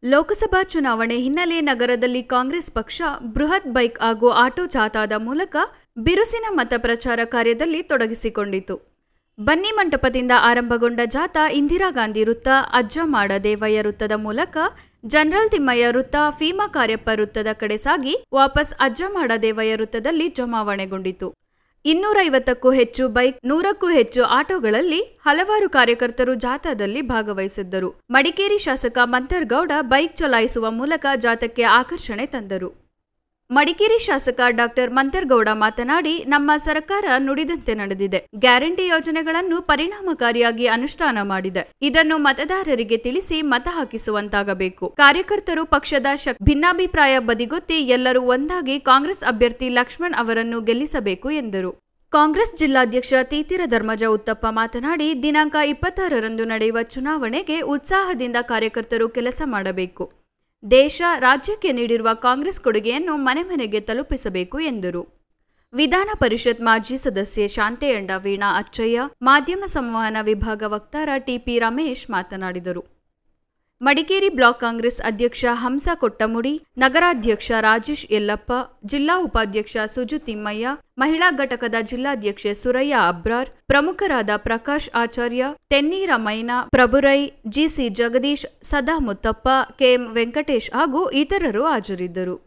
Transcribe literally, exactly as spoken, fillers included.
ಲೋಕಸಭಾ ಚುನಾವಣೆ ಹಿನ್ನೆಲೆ ನಗರದಲ್ಲಿ ಕಾಂಗ್ರೆಸ್ ಪಕ್ಷ ಬೃಹತ್ ಬೈಕ್ ಹಾಗೂ ಆಟೋ ಜಾಥಾದ ಮೂಲಕ ಬಿರುಸಿನ ಮತ ಪ್ರಚಾರ ಕಾರ್ಯದಲ್ಲಿ ತೊಡಗಿಸಿಕೊಂಡಿತು. ಬನ್ನಿ ಮಂಟಪದಿಂದ ಆರಂಭಗೊಂಡ ಜಾಥಾ ಇಂದಿರಾ ಗಾಂಧಿ ವೃತ್ತ, ಅಜ್ಜಮಾಡ ದೇವಯ್ಯ ವೃತ್ತದ ಮೂಲಕ ಜನರಲ್ ತಿಮ್ಮಯ್ಯ ವೃತ್ತ, ಫೀಮಾ ಕಾರ್ಯಪ್ಪ ವೃತ್ತದ ಕಡೆ ಸಾಗಿ ವಾಪಸ್ ಅಜ್ಜಮಾಡ ದೇವಯ್ಯ ವೃತ್ತದಲ್ಲಿ ಜಮಾವಣೆಗೊಂಡಿತು. ಇನ್ನೂರೈವತ್ತಕ್ಕೂ ಹೆಚ್ಚು ಬೈಕ್, ನೂರಕ್ಕೂ ಹೆಚ್ಚು ಆಟೋಗಳಲ್ಲಿ ಹಲವಾರು ಕಾರ್ಯಕರ್ತರು ಜಾಥಾದಲ್ಲಿ ಭಾಗವಹಿಸಿದ್ದರು. ಮಡಿಕೇರಿ ಶಾಸಕ ಮಂಥರ್ಗೌಡ ಬೈಕ್ ಚಲಾಯಿಸುವ ಮೂಲಕ ಜಾಥಾಕ್ಕೆ ಆಕರ್ಷಣೆ ತಂದರು. ಮಡಿಕೇರಿ ಶಾಸಕ ಡಾಕ್ಟರ್ ಮಂಥರ್ಗೌಡ ಮಾತನಾಡಿ, ನಮ್ಮ ಸರ್ಕಾರ ನುಡಿದಂತೆ ನಡೆದಿದೆ. ಗ್ಯಾರಂಟಿ ಯೋಜನೆಗಳನ್ನು ಪರಿಣಾಮಕಾರಿಯಾಗಿ ಅನುಷ್ಠಾನ ಮಾಡಿದೆ. ಇದನ್ನು ಮತದಾರರಿಗೆ ತಿಳಿಸಿ ಮತ ಹಾಕಿಸುವಂತಾಗಬೇಕು. ಕಾರ್ಯಕರ್ತರು ಪಕ್ಷದ ಶಕ್ ಭಿನ್ನಾಭಿಪ್ರಾಯ ಬದಿಗೊತ್ತಿ ಎಲ್ಲರೂ ಒಂದಾಗಿ ಕಾಂಗ್ರೆಸ್ ಅಭ್ಯರ್ಥಿ ಲಕ್ಷ್ಮಣ್ ಅವರನ್ನು ಗೆಲ್ಲಿಸಬೇಕು ಎಂದರು. ಕಾಂಗ್ರೆಸ್ ಜಿಲ್ಲಾಧ್ಯಕ್ಷ ತೀತಿರ ಧರ್ಮಜ ಉತ್ತಪ್ಪ ಮಾತನಾಡಿ, ದಿನಾಂಕ ಇಪ್ಪತ್ತಾರರಂದು ನಡೆಯುವ ಚುನಾವಣೆಗೆ ಉತ್ಸಾಹದಿಂದ ಕಾರ್ಯಕರ್ತರು ಕೆಲಸ ಮಾಡಬೇಕು. ದೇಶ, ರಾಜ್ಯಕ್ಕೆ ನೀಡಿರುವ ಕಾಂಗ್ರೆಸ್ ಕೊಡುಗೆಯನ್ನು ಮನೆ ಮನೆಗೆ ತಲುಪಿಸಬೇಕು ಎಂದರು. ವಿಧಾನ ಪರಿಷತ್ ಮಾಜಿ ಸದಸ್ಯೆ ಶಾಂತೆಯಂಡ ವೀಣಾ ಅಚ್ಚಯ್ಯ, ಮಾಧ್ಯಮ ಸಂವಹನ ವಿಭಾಗ ವಕ್ತಾರ ಟಿಪಿ ರಮೇಶ್ ಮಾತನಾಡಿದರು. ಮಡಿಕೇರಿ ಬ್ಲಾಕ್ ಕಾಂಗ್ರೆಸ್ ಅಧ್ಯಕ್ಷ ಹಂಸ ಕೊಟ್ಟಮುಡಿ, ನಗರಾಧ್ಯಕ್ಷ ರಾಜೇಶ್ ಯಲ್ಲಪ್ಪ, ಜಿಲ್ಲಾ ಉಪಾಧ್ಯಕ್ಷ ಸುಜು ತಿಮ್ಮಯ್ಯ, ಮಹಿಳಾ ಘಟಕದ ಜಿಲ್ಲಾಧ್ಯಕ್ಷೆ ಸುರಯ್ಯ ಅಬ್ರಾರ್, ಪ್ರಮುಖರಾದ ಪ್ರಕಾಶ್ ಆಚಾರ್ಯ, ತೆನ್ನೀರ ಮೈನಾ, ಪ್ರಭುರೈ, ಜಿಸಿ ಜಗದೀಶ್, ಸದಾ ಮುತ್ತಪ್ಪ, ಕೆಎಂ ವೆಂಕಟೇಶ್ ಹಾಗೂ ಇತರರು ಹಾಜರಿದ್ದರು.